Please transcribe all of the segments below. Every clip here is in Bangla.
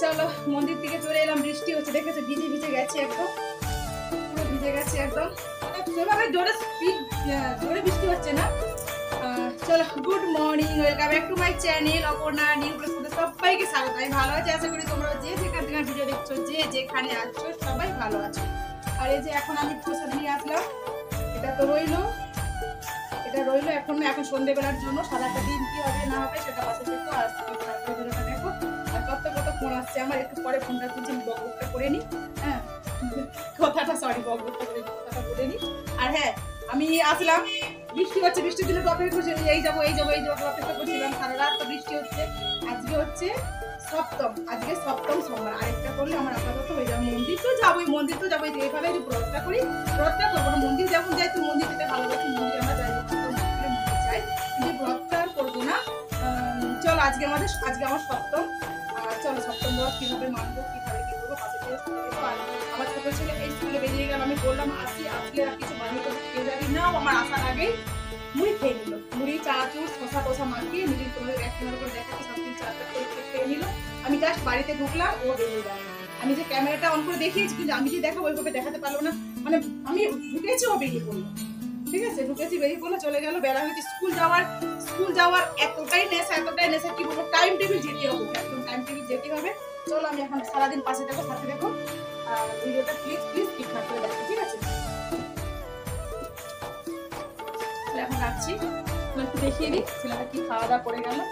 চলো মন্দির থেকে চলে এলাম। বৃষ্টি হচ্ছে, দেখেছো ভিজে ভিজে গেছে, একদম পুরো ভিজে গেছে একদম। সেভাবে জোরে বৃষ্টি হচ্ছে না। চলো, good morning, welcome back to my channel Aparna new ব্লগে সবাইকে স্বাগত। আমি ভালো আছি, আশা করি তোমরা যে যেখান থেকে ভিডিও দেখছো, যে যেখানে আছো সবাই ভালো আছো। আর এই যে এখন আমি প্রসাদ নিয়ে আসলাম, এটা তো রইলো, এখন সন্ধ্যেবেলার জন্য। সারাটা দিন কি হবে না হবে সেটা পাশে দেখো। আর ভিডিওটা দেখো। আর কত ফোন আসছে আমার, একটু পরে ফোনটা তুলছি, বকবকটা করে নি। হ্যাঁ বকবকটা করে নি। আর হ্যাঁ, আমি আসলাম, বৃষ্টি হচ্ছে, বৃষ্টির জন্য অপেক্ষা করছি, এই যাবো অপেক্ষা করছিলাম সারা রাত। তো বৃষ্টি হচ্ছে। আজকে হচ্ছে সপ্তম সোমবার, আরেকটা করলে আমার আপাতত হয়ে যাবে। মন্দির তো যাবোই, এইভাবে যে ব্রতটা করি, ব্রতটা করবো না। মন্দির যেমন যাই, তো মন্দির যেতে ভালোবাসি, মন্দির আমরা যাই, মন্দির যাই, কিন্তু ব্রতটা আর করবো না। চলো, আজকে আমার সপ্তম। চলো, সপ্তম ব্রত কিভাবে মানবো, কিভাবে কি করবো, পাশে থেকে আমার ছোট ছেলে এই স্কুলে বেরিয়ে গেল। আমি বললাম আসলে আর কিছু বানিয়ে তো খেয়ে যাবি না। আমার আসার আগেই মুড়ি খেয়ে নিল, মুড়ি চানাচুর শসা মাখিয়ে নিজের তোমাদের এক ক্যামেরা করে দেখাচ্ছি, সবদিন চারটা করে খেয়ে নিল। আমি জাস্ট বাড়িতে ঢুকলাম, ও বেরিয়ে গেল। আমি যে ক্যামেরাটা অন করে দেখিয়েছি, কিন্তু আমি যে দেখাবো ওইভাবে দেখাতে পারলো না। মানে আমি ঢুকেছি, ও বেরিয়ে পড়লো। ঠিক আছে, বেরিয়ে পড়লো, চলে গেল। বেলা হয়েছে, স্কুল যাওয়ার এতটাই নেশা কি বলবো, টাইম টেবিল যেতে হবে, একদম টাইম টেবিল যেতে হবে। চলো, আমি এখন সারাদিন পাশে দেখো, সাথে দেখো। আর ভিডিওটা প্লিজ ঠিকঠাক করে দেখো, ঠিক আছে? এখন রাখছি, একটু দেখিয়ে দিই ছেলেটা কি খাওয়া দাওয়া করে গেল।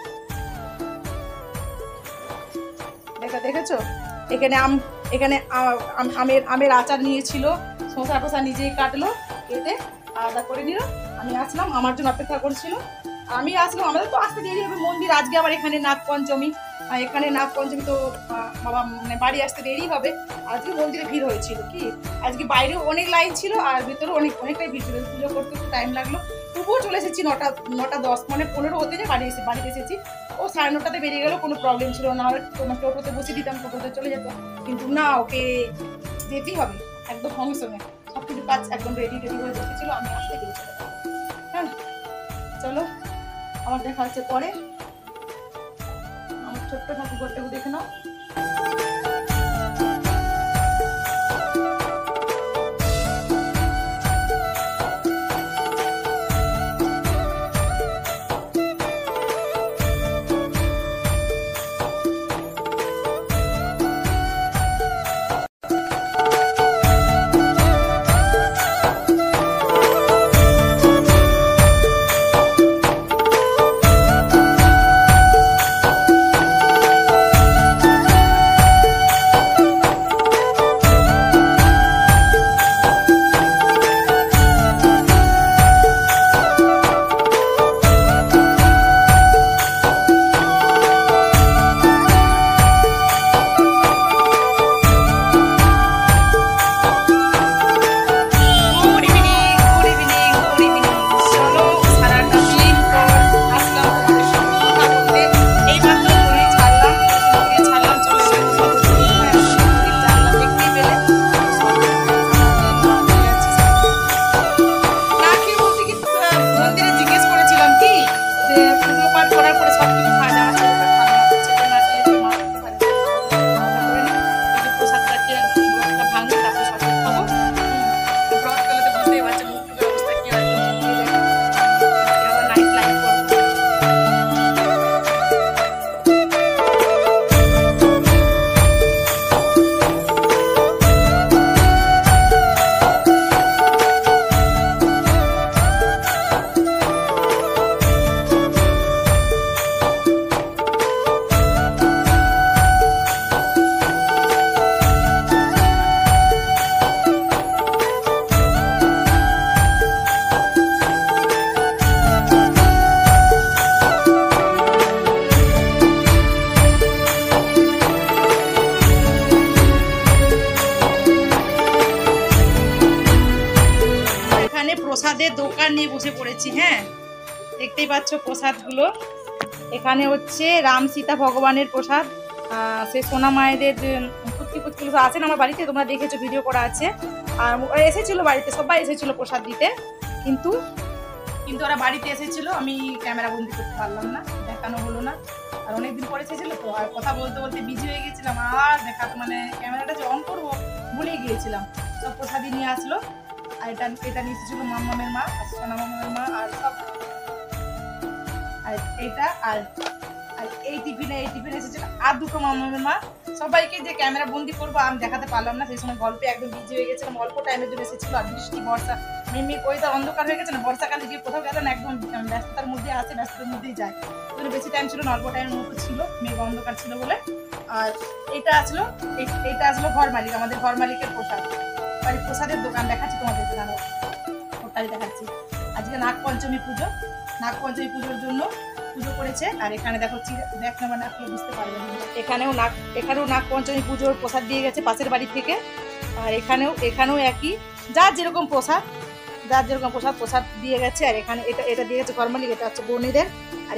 দেখেছো, এখানে আমের আচার নিয়েছিল, শসা টসা নিজেই কাটলো, কেটে আলাদা করে নিল। আমি আসলাম, আমার জন্য অপেক্ষা করছিল। আমি আসলাম, আমাদের তো আসতে দেরি হবে মন্দির। আজকে আবার এখানে নাগপঞ্চমী, তো বাবা মানে বাড়ি আসতে দেরি হবে। আজকে মন্দিরে ভিড় হয়েছিল, কি আজকে বাইরেও অনেক লাইন ছিল, আর ভিতরে অনেকটাই ভিড় ছিল। পুজো করতে একটু টাইম লাগলো, তবুও চলে এসেছি 9:10 মানে 15 হতে যে বাড়িতে এসেছি। ও 9:30 বেরিয়ে গেল, কোনো প্রবলেম ছিল না। হলে তোমার টোটোতে বসে দিতাম, টোটোতে চলে যেত, কিন্তু না, ওকে যেতেই হবে একদম সঙ্গে সঙ্গে। সবকিছু কাজ একদম রেডি হয়ে বসেছিল, আমি আসতে গেলে চলে যাবো। হ্যাঁ, চলো, আমার দেখা হচ্ছে পরে। আমার ছোট্ট ঠাকুরটাকে দেখে নাও। প্রসাদের দোকান নিয়ে বসে পড়েছি। হ্যাঁ, দেখতেই পাচ্ছ প্রসাদগুলো। এখানে হচ্ছে রাম সীতা ভগবানের প্রসাদ, সে সোনা মায়েদের পুচকিগুলো আছেন আমার বাড়িতে, তোমরা দেখেছো, ভিডিও করা আছে। আর এসেছিল বাড়িতে, সবাই এসেছিল প্রসাদ দিতে, কিন্তু ওরা বাড়িতে এসেছিল, আমি ক্যামেরা বন্দি করতে পারলাম না, দেখানো হলো না। আর অনেকদিন পরে ছিল তো, আর কথা বলতে বলতে বিজি হয়ে গেছিলাম, আর দেখা মানে ক্যামেরাটা যে অন করবো ভুলে গিয়েছিলাম। সব প্রসাদি নিয়ে আসলো, আর এটা নিয়ে এসেছিল মামামের মা আর সোনা মামামের মা, আর সব আর এইটা আর এই টিফিনে এসেছিল আর দুটো মামামের মা। সবাইকে যে ক্যামেরা বন্দি করবো আমি দেখাতে পারলাম না, সেই সময় গল্পে একদম বিজি হয়ে গেছিলাম, অল্প টাইমের জন্য এসেছিল। আর বৃষ্টি বর্ষা মিমি ওয়েদার অন্ধকার হয়ে গেছে না, বর্ষাকালে গিয়ে কোথাও গেলে না একদম ব্যস্ততার মধ্যে আসে, ব্যস্ততার মধ্যেই যায়। ওখানে বেশি টাইম ছিল না, অল্প টাইমের মতো ছিল, মেঘ অন্ধকার ছিল বলে। আর এটা আসলো ঘর মালিক, আমাদের ঘর মালিকের প্রসাদ, বাড়ির প্রসাদের দোকান দেখাচ্ছি তোমাদেরকে, জানো ওটাই দেখাচ্ছি। আজকে নাগপঞ্চমী পুজোর জন্য পুজো করেছে। আর এখানে দেখো দেখ না মানে আপনি বুঝতে পারবেন, এখানেও নাগপঞ্চমী পুজোর প্রসাদ দিয়ে গেছে পাশের বাড়ি থেকে। আর এখানেও একই, যার যেরকম প্রসাদ দিয়ে গেছে। আর এখানে এটা দিয়ে গেছে ঘর মালিক, এটা হচ্ছে বোনেদের। আর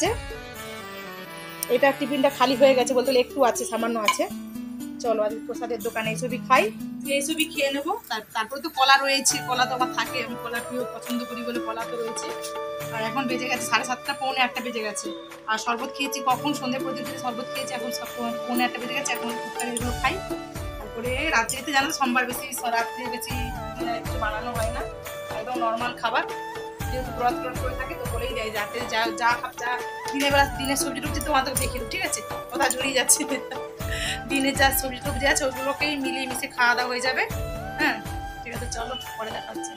এটা টিফিনটা খালি হয়ে গেছে বলতে একটু আছে, সামান্য আছে। চলো আর প্রসাদের দোকানে এইসবই খাই, এইসবই খেয়ে নেবো। তারপরে তো কলা রয়েছে, কলা তো আমার থাকে, আমি কলা প্রিয় পছন্দ করি বলে কলা তো রয়েছে। আর এখন বেজে গেছে 7:30 পৌনে 8টা বেজে গেছে। আর শরবত খেয়েছি কখন, সন্ধ্যে পর্যন্ত শরবত খেয়েছি, এখন পৌনে 8টা বেজে গেছে। এখন এগুলো খাই। তারপরে রাত্রিতে জানো সোমবার রাত্রে বেশি কিছু বানানো হয় না, একদম নর্মাল খাবার, যেহেতু ব্রত করে থাকে তো বলেই দেয় রাতে যা দিনের সবজি টুবজি তোমাদের দেখে, ঠিক আছে কথা জড়িয়ে যাচ্ছে, দিনে যা সবজি টবজি আছে ওগুলোকেই মিলিয়ে মিশে খাওয়া দাওয়া হয়ে যাবে। হ্যাঁ ঠিক আছে, চলো পরে দেখা হচ্ছে।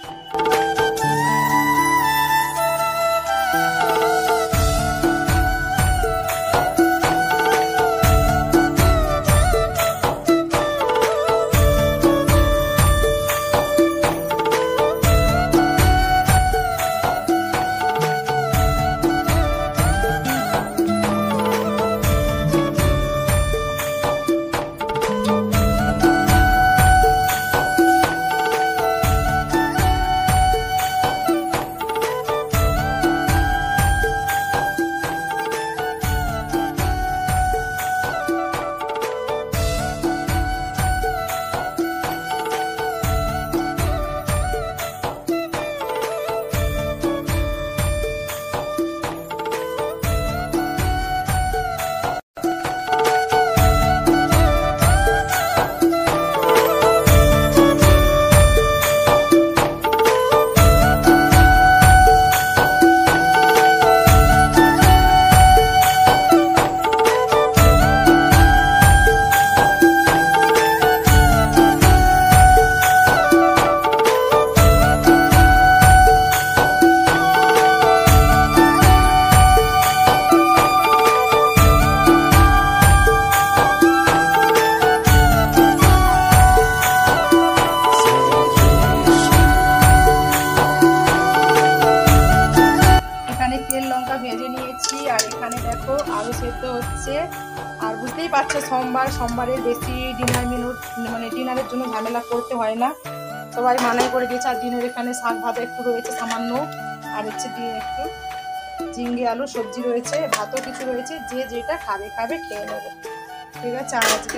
আর বুঝতেই পারছো সোমবারের বেশি ডিনারের জন্য ঝামেলা করতে হয় না, সবাই মানাই করে দিয়েছে। আর ডিনের এখানে শাক ভাজা একটু রয়েছে সামান্য, আর হচ্ছে দিয়ে একটু ঝিঙ্গে আলু সবজি রয়েছে, ভাতও কিছু রয়েছে, যে যেটা খাবে খেয়ে নেবে, ঠিক আছে। আর আজকে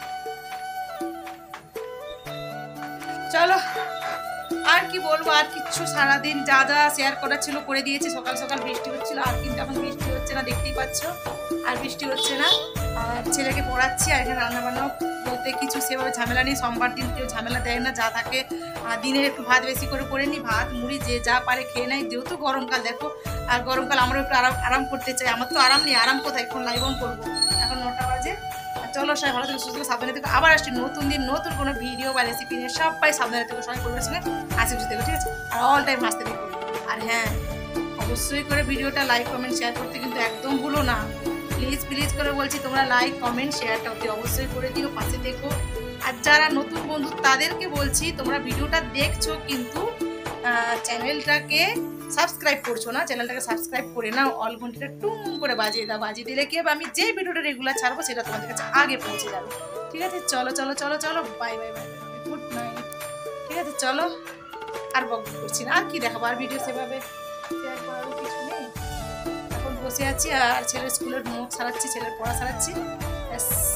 চলো আর কি বলবো, আর কিচ্ছু সারাদিন যা শেয়ার করা ছিল করে দিয়েছি। সকাল বৃষ্টি হচ্ছিল, আর কিন্তু এখন বৃষ্টি হচ্ছে না, দেখতেই পাচ্ছ, আর বৃষ্টি হচ্ছে না। আর ছেলেকে পড়াচ্ছি, আর এখানে রান্নাবান্নাও বলতে কিছু সেভাবে ঝামেলা নেই, সোমবার দিন কেউ ঝামেলা দেয় না, যা থাকে দিনের একটু ভাত বেশি করে নিই, ভাত মুড়ি যে যা পারে খেয়ে নেয়, যেহেতু গরমকাল দেখো, আর গরমকাল আমরাও একটু আরাম করতে চাই। আমার তো আরাম নেই, আরাম কোথায়, এখন লাইভ অন করবো, এখন 9টা বাজে। চলো সবাই ভালো থেকে সুস্থ সাবধানে থেকে আবার আসছি নতুন দিন নতুন কোনো ভিডিও বা রেসিপি নিয়ে। সবাই সাবধানে থেকে সবাই পরিবারের সঙ্গে হাসি খুশি দেখো, ঠিক আছে, আর অল টাইম হাসতে দেখো। আর হ্যাঁ অবশ্যই করে ভিডিওটা লাইক কমেন্ট শেয়ার করতে কিন্তু একদম ভুলো না, প্লিজ করে বলছি, তোমরা লাইক কমেন্ট শেয়ারটা অতি অবশ্যই করে দিও, পাশে দেখো। আর যারা নতুন বন্ধু তাদেরকে বলছি, তোমরা ভিডিওটা দেখছো কিন্তু চ্যানেলটাকে সাবস্ক্রাইব করছো না, চ্যানেলটাকে সাবস্ক্রাইব করে নাও, অল ঘন্টিটা টুম করে বাজিয়ে দাও, বাজিয়ে দিলে কি হবে, আমি যে ভিডিওটা রেগুলার ছাড়বো সেটা তোমাদের কাছে আগে পৌঁছে যাবে, ঠিক আছে। চলো বাই গুড নাইট, ঠিক আছে। চলো আর বক করছি না, আর কি দেখাবো, আর ভিডিও সেভাবে শেয়ার করারও কিছু নেই। এখন বসে আছি আর ছেলের স্কুলের নোট সারাচ্ছি, ছেলের পড়া সারাচ্ছি, ব্যাস।